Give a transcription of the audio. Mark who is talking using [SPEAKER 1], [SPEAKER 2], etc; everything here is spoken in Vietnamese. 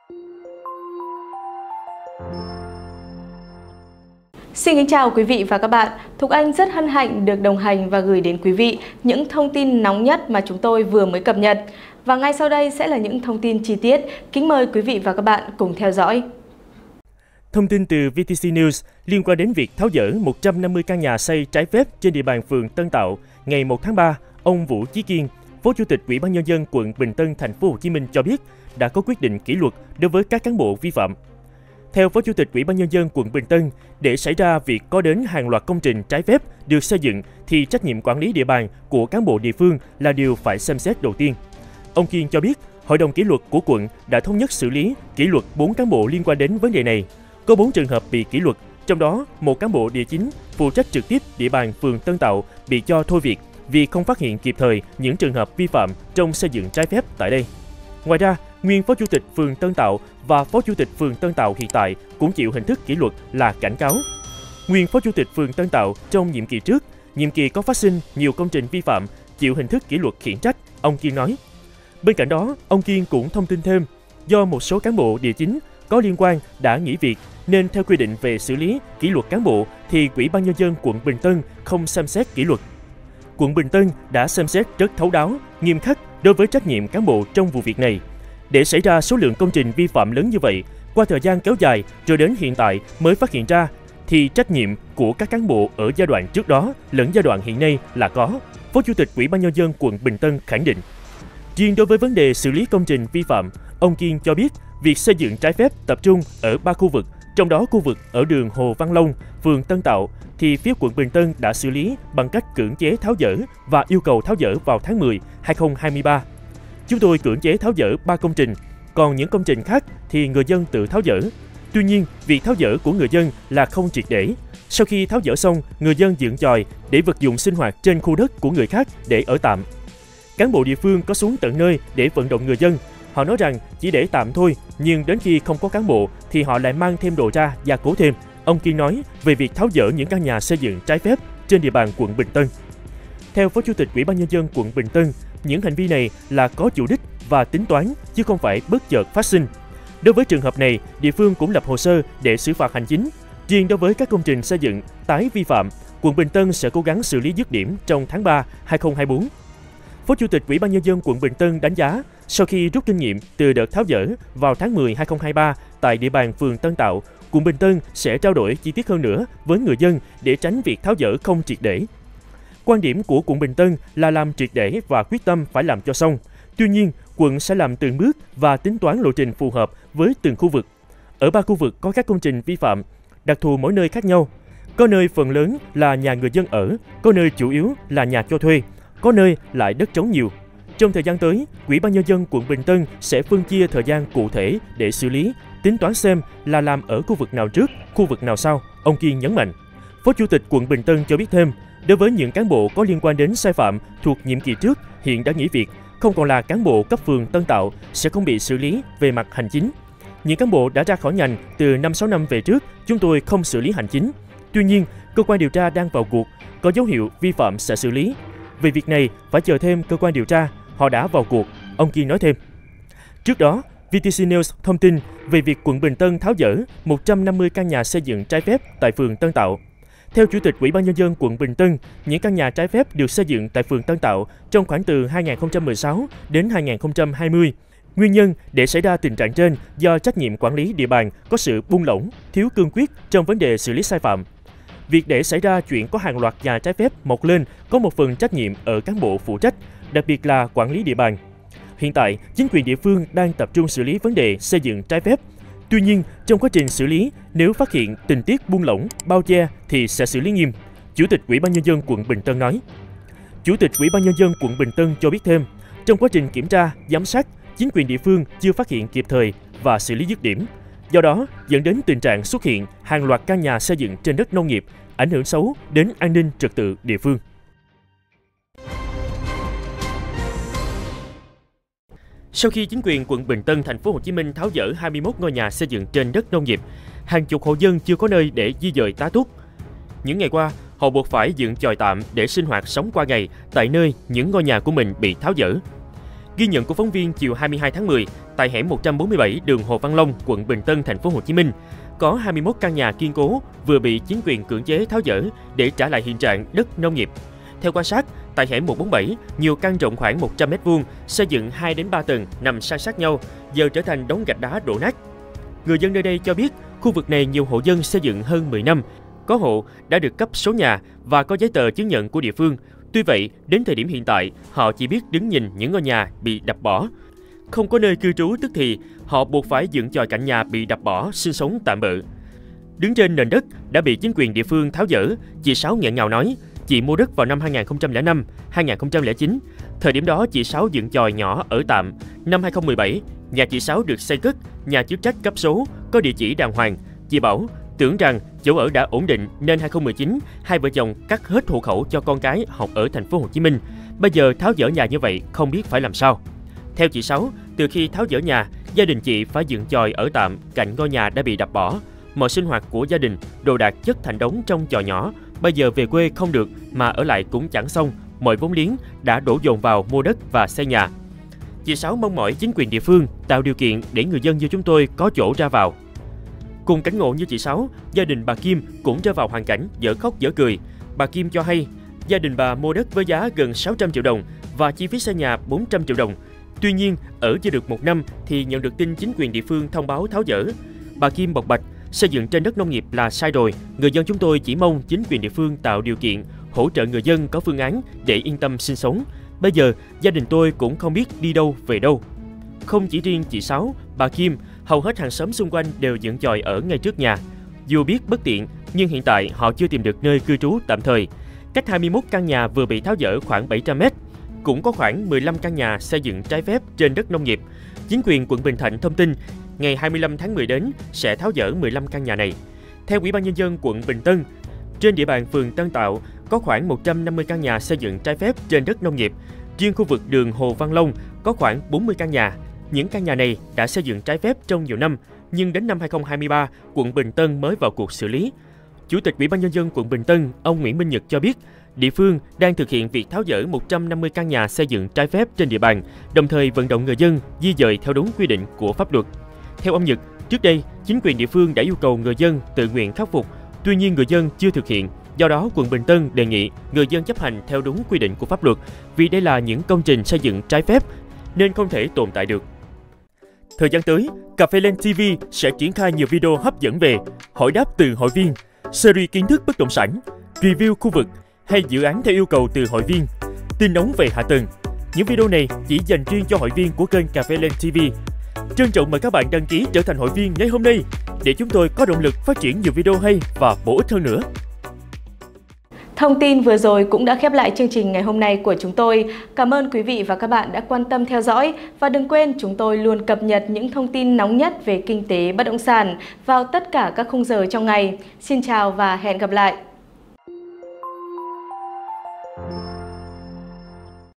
[SPEAKER 1] Xin kính chào quý vị và các bạn. Thục Anh rất hân hạnh được đồng hành và gửi đến quý vị những thông tin nóng nhất mà chúng tôi vừa mới cập nhật. Và ngay sau đây sẽ là những thông tin chi tiết. Kính mời quý vị và các bạn cùng theo dõi.
[SPEAKER 2] Thông tin từ VTC News liên quan đến việc tháo dỡ 150 căn nhà xây trái phép trên địa bàn phường Tân Tạo ngày 1 tháng 3, ông Vũ Chí Kiên, Phó Chủ tịch Ủy ban Nhân dân quận Bình Tân, thành phố Hồ Chí Minh cho biết đã có quyết định kỷ luật đối với các cán bộ vi phạm. Theo Phó Chủ tịch Ủy ban Nhân dân quận Bình Tân, để xảy ra việc có đến hàng loạt công trình trái phép được xây dựng thì trách nhiệm quản lý địa bàn của cán bộ địa phương là điều phải xem xét đầu tiên. Ông Kiên cho biết, Hội đồng kỷ luật của quận đã thống nhất xử lý kỷ luật 4 cán bộ liên quan đến vấn đề này. Có 4 trường hợp bị kỷ luật, trong đó một cán bộ địa chính phụ trách trực tiếp địa bàn phường Tân Tạo bị cho thôi việc vì không phát hiện kịp thời những trường hợp vi phạm trong xây dựng trái phép tại đây. Ngoài ra, nguyên Phó Chủ tịch phường Tân Tạo và Phó Chủ tịch phường Tân Tạo hiện tại cũng chịu hình thức kỷ luật là cảnh cáo. Nguyên Phó Chủ tịch phường Tân Tạo trong nhiệm kỳ trước, nhiệm kỳ có phát sinh nhiều công trình vi phạm, chịu hình thức kỷ luật khiển trách, ông Kiên nói. Bên cạnh đó, ông Kiên cũng thông tin thêm, do một số cán bộ địa chính có liên quan đã nghỉ việc, nên theo quy định về xử lý kỷ luật cán bộ thì Ủy ban Nhân dân quận Bình Tân không xem xét kỷ luật. Quận Bình Tân đã xem xét rất thấu đáo, nghiêm khắc đối với trách nhiệm cán bộ trong vụ việc này. Để xảy ra số lượng công trình vi phạm lớn như vậy, qua thời gian kéo dài rồi đến hiện tại mới phát hiện ra, thì trách nhiệm của các cán bộ ở giai đoạn trước đó lẫn giai đoạn hiện nay là có, Phó Chủ tịch Ủy ban Nhân dân quận Bình Tân khẳng định. Riêng đối với vấn đề xử lý công trình vi phạm, ông Kiên cho biết việc xây dựng trái phép tập trung ở 3 khu vực, trong đó khu vực ở đường Hồ Văn Long, phường Tân Tạo, thì phía quận Bình Tân đã xử lý bằng cách cưỡng chế tháo dỡ và yêu cầu tháo dỡ vào tháng 10, 2023. Chúng tôi cưỡng chế tháo dỡ 3 công trình, còn những công trình khác thì người dân tự tháo dỡ. Tuy nhiên, việc tháo dỡ của người dân là không triệt để. Sau khi tháo dỡ xong, người dân dựng chòi để vật dụng sinh hoạt trên khu đất của người khác để ở tạm. Cán bộ địa phương có xuống tận nơi để vận động người dân. Họ nói rằng chỉ để tạm thôi, nhưng đến khi không có cán bộ thì họ lại mang thêm đồ ra gia cố thêm. Ông Kiên nói về việc tháo dỡ những căn nhà xây dựng trái phép trên địa bàn quận Bình Tân. Theo Phó Chủ tịch Ủy ban Nhân dân quận Bình Tân, những hành vi này là có chủ đích và tính toán chứ không phải bất chợt phát sinh. Đối với trường hợp này, địa phương cũng lập hồ sơ để xử phạt hành chính. Riêng đối với các công trình xây dựng tái vi phạm, quận Bình Tân sẽ cố gắng xử lý dứt điểm trong tháng 3, 2024. Phó Chủ tịch Ủy ban Nhân dân quận Bình Tân đánh giá, sau khi rút kinh nghiệm từ đợt tháo dỡ vào tháng 10, 2023 tại địa bàn phường Tân Tạo, quận Bình Tân sẽ trao đổi chi tiết hơn nữa với người dân để tránh việc tháo dỡ không triệt để. Quan điểm của quận Bình Tân là làm triệt để và quyết tâm phải làm cho xong. Tuy nhiên, quận sẽ làm từng bước và tính toán lộ trình phù hợp với từng khu vực. Ở 3 khu vực có các công trình vi phạm, đặc thù mỗi nơi khác nhau. Có nơi phần lớn là nhà người dân ở, có nơi chủ yếu là nhà cho thuê, có nơi lại đất trống nhiều. Trong thời gian tới, Ủy ban Nhân dân quận Bình Tân sẽ phân chia thời gian cụ thể để xử lý, tính toán xem là làm ở khu vực nào trước, khu vực nào sau, ông Kiên nhấn mạnh. Phó Chủ tịch quận Bình Tân cho biết thêm, đối với những cán bộ có liên quan đến sai phạm thuộc nhiệm kỳ trước hiện đã nghỉ việc, không còn là cán bộ cấp phường Tân Tạo sẽ không bị xử lý về mặt hành chính. Những cán bộ đã ra khỏi ngành từ 5-6 năm về trước, chúng tôi không xử lý hành chính. Tuy nhiên, cơ quan điều tra đang vào cuộc, có dấu hiệu vi phạm sẽ xử lý. Về việc này, phải chờ thêm cơ quan điều tra, họ đã vào cuộc, ông Kiên nói thêm. Trước đó, VTC News thông tin về việc quận Bình Tân tháo dỡ 150 căn nhà xây dựng trái phép tại phường Tân Tạo. Theo Chủ tịch Ủy ban Nhân dân quận Bình Tân, những căn nhà trái phép được xây dựng tại phường Tân Tạo trong khoảng từ 2016 đến 2020. Nguyên nhân để xảy ra tình trạng trên do trách nhiệm quản lý địa bàn có sự buông lỏng, thiếu cương quyết trong vấn đề xử lý sai phạm. Việc để xảy ra chuyện có hàng loạt nhà trái phép mọc lên có một phần trách nhiệm ở cán bộ phụ trách, đặc biệt là quản lý địa bàn. Hiện tại, chính quyền địa phương đang tập trung xử lý vấn đề xây dựng trái phép. Tuy nhiên, trong quá trình xử lý, nếu phát hiện tình tiết buông lỏng, bao che thì sẽ xử lý nghiêm, Chủ tịch Ủy ban Nhân dân quận Bình Tân nói. Chủ tịch Ủy ban Nhân dân quận Bình Tân cho biết thêm, trong quá trình kiểm tra, giám sát, chính quyền địa phương chưa phát hiện kịp thời và xử lý dứt điểm. Do đó, dẫn đến tình trạng xuất hiện hàng loạt căn nhà xây dựng trên đất nông nghiệp, ảnh hưởng xấu đến an ninh trật tự địa phương. Sau khi chính quyền quận Bình Tân, thành phố Hồ Chí Minh tháo dỡ 21 ngôi nhà xây dựng trên đất nông nghiệp, hàng chục hộ dân chưa có nơi để di dời tá túc. Những ngày qua, họ buộc phải dựng chòi tạm để sinh hoạt sống qua ngày tại nơi những ngôi nhà của mình bị tháo dỡ. Ghi nhận của phóng viên chiều 22 tháng 10 tại hẻm 147 đường Hồ Văn Long, quận Bình Tân, thành phố Hồ Chí Minh, có 21 căn nhà kiên cố vừa bị chính quyền cưỡng chế tháo dỡ để trả lại hiện trạng đất nông nghiệp. Theo quan sát, tại hẻm 147, nhiều căn rộng khoảng 100 m2, xây dựng 2 đến 3 tầng nằm san sát nhau, giờ trở thành đống gạch đá đổ nát. Người dân nơi đây cho biết, khu vực này nhiều hộ dân xây dựng hơn 10 năm, có hộ đã được cấp số nhà và có giấy tờ chứng nhận của địa phương. Tuy vậy, đến thời điểm hiện tại, họ chỉ biết đứng nhìn những ngôi nhà bị đập bỏ. Không có nơi cư trú tức thì họ buộc phải dựng chòi cạnh nhà bị đập bỏ, sinh sống tạm bợ. Đứng trên nền đất đã bị chính quyền địa phương tháo dỡ, chị Sáu nghẹn ngào nói, chị mua đất vào năm 2005, 2009. Thời điểm đó chị Sáu dựng chòi nhỏ ở tạm. Năm 2017, nhà chị Sáu được xây cất, nhà chức trách cấp số, có địa chỉ đàng hoàng. Chị bảo, tưởng rằng chỗ ở đã ổn định nên 2019, hai vợ chồng cắt hết hộ khẩu cho con cái học ở thành phố Hồ Chí Minh. Bây giờ tháo dỡ nhà như vậy không biết phải làm sao. Theo chị Sáu, từ khi tháo dỡ nhà, gia đình chị phải dựng chòi ở tạm cạnh ngôi nhà đã bị đập bỏ. Mọi sinh hoạt của gia đình, đồ đạc chất thành đống trong chòi nhỏ. Bây giờ về quê không được mà ở lại cũng chẳng xong, mọi vốn liếng đã đổ dồn vào mua đất và xây nhà. Chị Sáu mong mỏi chính quyền địa phương tạo điều kiện để người dân như chúng tôi có chỗ ra vào. Cùng cảnh ngộ như chị Sáu, gia đình bà Kim cũng rơi vào hoàn cảnh dở khóc dở cười. Bà Kim cho hay, gia đình bà mua đất với giá gần 600 triệu đồng và chi phí xây nhà 400 triệu đồng. Tuy nhiên, ở chưa được 1 năm thì nhận được tin chính quyền địa phương thông báo tháo dỡ. Bà Kim bộc bạch, xây dựng trên đất nông nghiệp là sai rồi. Người dân chúng tôi chỉ mong chính quyền địa phương tạo điều kiện, hỗ trợ người dân có phương án để yên tâm sinh sống. Bây giờ, gia đình tôi cũng không biết đi đâu về đâu. Không chỉ riêng chị Sáu, bà Kim, hầu hết hàng xóm xung quanh đều dựng chòi ở ngay trước nhà. Dù biết bất tiện, nhưng hiện tại họ chưa tìm được nơi cư trú tạm thời. Cách 21 căn nhà vừa bị tháo dỡ khoảng 700 m. Cũng có khoảng 15 căn nhà xây dựng trái phép trên đất nông nghiệp. Chính quyền quận Bình Thạnh thông tin, ngày 25 tháng 10 đến sẽ tháo dỡ 15 căn nhà này. Theo Ủy ban Nhân dân quận Bình Tân, trên địa bàn phường Tân Tạo có khoảng 150 căn nhà xây dựng trái phép trên đất nông nghiệp. Riêng khu vực đường Hồ Văn Long có khoảng 40 căn nhà. Những căn nhà này đã xây dựng trái phép trong nhiều năm, nhưng đến năm 2023, quận Bình Tân mới vào cuộc xử lý. Chủ tịch Ủy ban Nhân dân quận Bình Tân, ông Nguyễn Minh Nhật cho biết, địa phương đang thực hiện việc tháo dỡ 150 căn nhà xây dựng trái phép trên địa bàn, đồng thời vận động người dân di dời theo đúng quy định của pháp luật. Theo ông Nhật, trước đây, chính quyền địa phương đã yêu cầu người dân tự nguyện khắc phục, tuy nhiên người dân chưa thực hiện. Do đó, quận Bình Tân đề nghị người dân chấp hành theo đúng quy định của pháp luật, vì đây là những công trình xây dựng trái phép nên không thể tồn tại được. Thời gian tới, Cà phê Lên TV sẽ triển khai nhiều video hấp dẫn về hỏi đáp từ hội viên, series kiến thức bất động sản, review khu vực hay dự án theo yêu cầu từ hội viên, tin nóng về hạ tầng. Những video này chỉ dành riêng cho hội viên của kênh Cà phê Lên TV. Trân trọng mời các bạn đăng ký trở thành hội viên ngay hôm nay để chúng tôi có động lực phát triển nhiều video hay và bổ ích hơn nữa.
[SPEAKER 1] Thông tin vừa rồi cũng đã khép lại chương trình ngày hôm nay của chúng tôi. Cảm ơn quý vị và các bạn đã quan tâm theo dõi. Và đừng quên chúng tôi luôn cập nhật những thông tin nóng nhất về kinh tế bất động sản vào tất cả các khung giờ trong ngày. Xin chào và hẹn gặp lại!